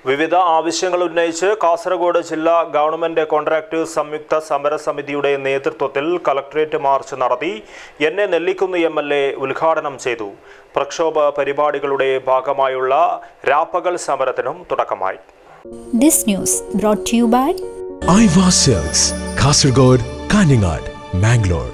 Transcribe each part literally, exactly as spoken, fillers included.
വിവിധ ആവശ്യങ്ങൾ ഉന്നയിച്ച് കാസർഗോഡ് ജില്ലാ ഗവൺമെന്റ് കോൺട്രാക്ടേഴ്സ് സംയുക്ത സമരസമിതിയുടെ നേതൃത്വത്തിൽ കളക്ടറേറ്റ് മാർച്ച് നടത്തി. N A Nellikkunnu M L A ഉദ്ഘാടനം ചെയ്തു. പ്രക്ഷോഭ പരിപാടികളുടെ ഭാഗമായുള്ള രാപ്പകൽ സമരത്തിനും തുടക്കമായി. This news brought to you by Aiva Silks, Kasargod, Kaningad, Mangalore.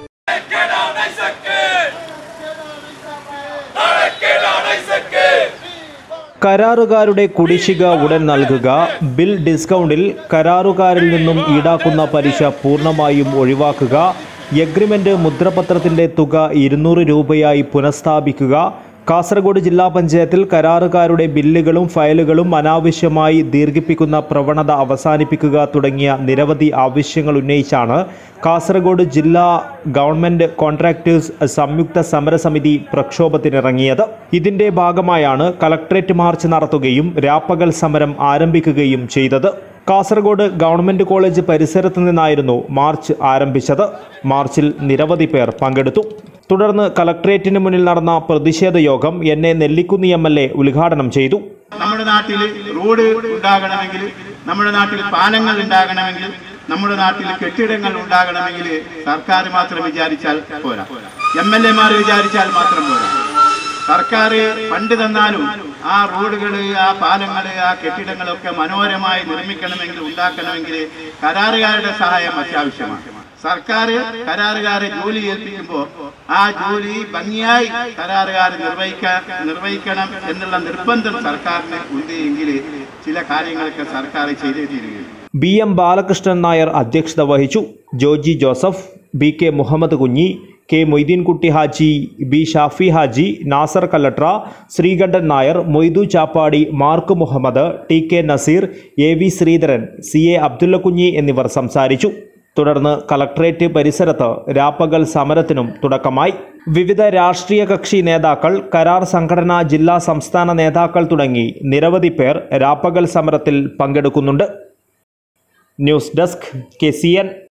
കരാറുകാരുടെ കുടിശ്ശിക ഉടൻ നൽകുക, ബിൽ ഡിസ്കൗണ്ടിൽ കരാറുകാരിൽ നിന്നും ഈടാക്കുന്ന പലിശ പൂർണ്ണമായും ഒഴിവാക്കുക, എഗ്രിമെന്റ് മുദ്രപത്രത്തിന്റെ തുക ഇരുന്നൂറ് രൂപയായി പുനഃസ്ഥാപിക്കുക, കാസർഗോഡ് ജില്ലാ പഞ്ചായത്തിൽ കരാറുകാരുടെ ബില്ലുകളും ഫയലുകളും അനാവശ്യമായി ദീർഘിപ്പിക്കുന്ന പ്രവണത അവസാനിപ്പിക്കുക തുടങ്ങിയ നിരവധി ആവശ്യങ്ങൾ ഉന്നയിച്ചാണ് കാസർഗോഡ് ജില്ലാ ഗവൺമെന്റ് കോൺട്രാക്ടേഴ്സ് സംയുക്ത സമരസമിതി പ്രക്ഷോഭത്തിനിറങ്ങിയത്. ഇതിന്റെ ഭാഗമായാണ് കളക്ടറേറ്റ് മാർച്ച് നടത്തുകയും രാപ്പകൽ സമരം ആരംഭിക്കുകയും ചെയ്തത്. കാസർഗോഡ് ഗവൺമെന്റ് കോളേജ് പരിസരത്ത് നിന്നായിരുന്നു മാർച്ച് ആരംഭിച്ചത്. മാർച്ചിൽ നിരവധി പേർ പങ്കെടുത്തു. തുടർന്ന് കളക്ടറേറ്റിന് മുന്നിൽ നടന്ന പ്രതിഷേധ യോഗം N A Nellikkunnu M L A ഉദ്ഘാടനം ചെയ്തു. നമ്മുടെ നാട്ടിൽ റോഡ് ഉണ്ടാകണമെങ്കിൽ, നമ്മുടെ നാട്ടിൽ പാലങ്ങൾ ഉണ്ടാകണമെങ്കിൽ, നമ്മുടെ നാട്ടിൽ കെട്ടിടങ്ങൾ ഉണ്ടാകണമെങ്കിൽ സർക്കാർ മാത്രം വിചാരിച്ചാൽ പോരാ, എം എൽ എമാർ വിചാരിച്ചാൽ മാത്രം പോരാ. സർക്കാർ ഫണ്ട് തന്നാലും ആ റോഡുകൾ, ആ പാലങ്ങൾ, ആ കെട്ടിടങ്ങളൊക്കെ മനോഹരമായി നിർമ്മിക്കണമെങ്കിൽ, ഉണ്ടാക്കണമെങ്കിൽ കരാറുകാരുടെ സഹായം അത്യാവശ്യമാണ്. സർക്കാർ കരാറുകാരെ ജോലി ഏൽപ്പിക്കുമ്പോൾ ആ ജോലി ഭംഗിയായി കരാറുകാർ നിർവഹിക്കാൻ നിർവഹിക്കണം എന്നുള്ള നിർബന്ധം സർക്കാരിന് ഉണ്ട് എങ്കിൽ ചില കാര്യങ്ങളൊക്കെ സർക്കാർ ചെയ്തേ തീരുകയും. ബി എം ബാലകൃഷ്ണൻ നായർ അധ്യക്ഷത വഹിച്ചു. Joji Joseph, B K Muhammad Kunhi, K Moideenkutty Haji, B Shafi Haji, Nasar Kalladra, Sreekantan Nair, Moidu Chappadi, Mark Muhammad, T K Naseer, A V Sreedharan, C A Abdullakunhi എന്നിവർ സംസാരിച്ചു. തുടർന്ന് കളക്ടറേറ്റ് പരിസരത്ത് രാപ്പകൽ സമരത്തിനും തുടക്കമായി. വിവിധ രാഷ്ട്രീയ കക്ഷി നേതാക്കൾ, കരാർ സംഘടനാ ജില്ലാ സംസ്ഥാന നേതാക്കൾ തുടങ്ങി നിരവധി പേർ രാപ്പകൽ സമരത്തിൽ പങ്കെടുക്കുന്നുണ്ട്. News desk K C N.